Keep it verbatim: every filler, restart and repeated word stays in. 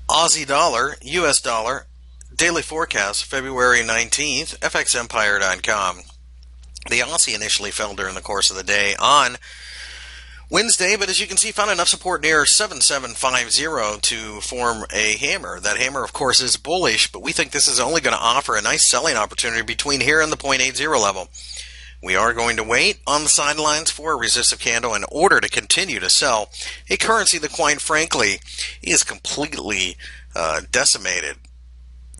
Aussie dollar, U S dollar, daily forecast, February nineteenth, F X Empire dot com. The Aussie initially fell during the course of the day on Wednesday, but as you can see, found enough support near seven seven five zero to form a hammer. That hammer, of course, is bullish, but we think this is only going to offer a nice selling opportunity between here and the point eight zero level. We are going to wait on the sidelines for a resistive candle in order to continue to sell a currency that, quite frankly, is completely uh, decimated.